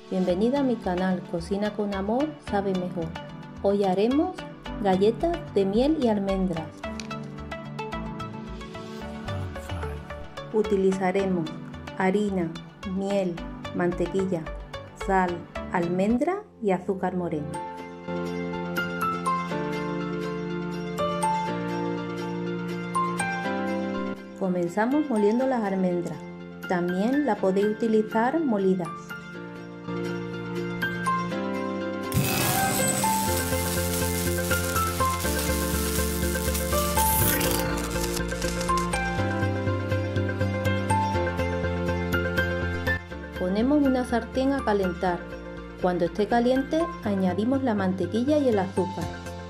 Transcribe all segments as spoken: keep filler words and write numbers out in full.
Bienvenida a mi canal Cocina con Amor, sabe mejor. Hoy haremos galletas de miel y almendras. Utilizaremos harina, miel, mantequilla, sal, almendra y azúcar moreno. Comenzamos moliendo las almendras. También la podéis utilizar molidas. Ponemos una sartén a calentar. Cuando esté caliente, añadimos la mantequilla y el azúcar.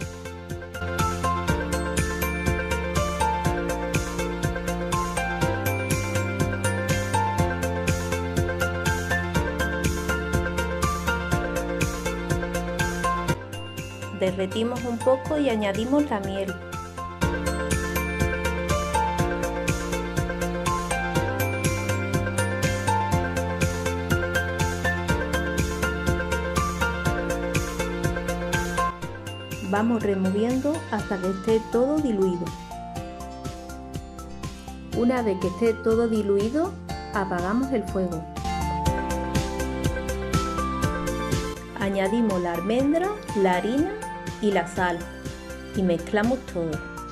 Derretimos un poco y añadimos la miel. Vamos removiendo hasta que esté todo diluido. Una vez que esté todo diluido, apagamos el fuego. Añadimos la almendra, la harina y la sal y mezclamos todo.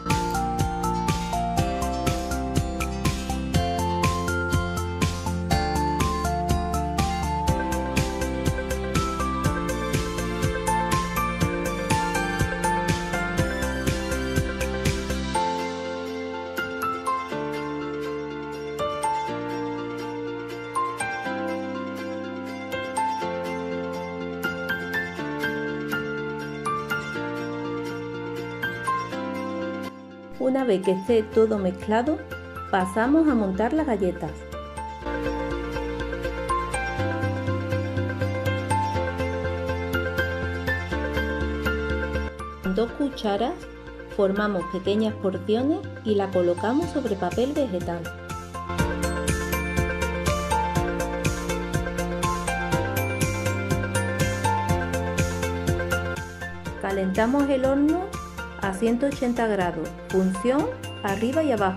Una vez que esté todo mezclado, pasamos a montar las galletas. Con dos cucharas formamos pequeñas porciones y la colocamos sobre papel vegetal. Calentamos el horno a ciento ochenta grados, función arriba y abajo.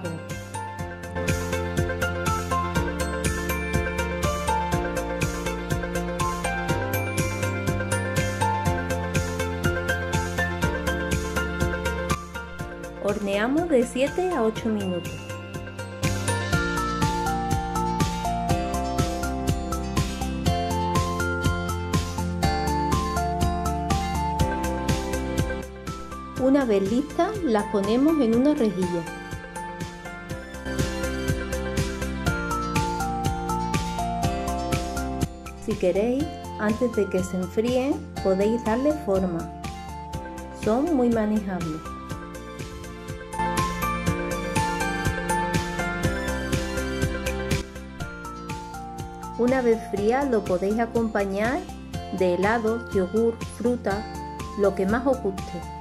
Horneamos de siete a ocho minutos. Una vez listas, las ponemos en una rejilla. Si queréis, antes de que se enfríen, podéis darle forma. Son muy manejables. Una vez fría, lo podéis acompañar de helados, yogur, fruta, lo que más os guste.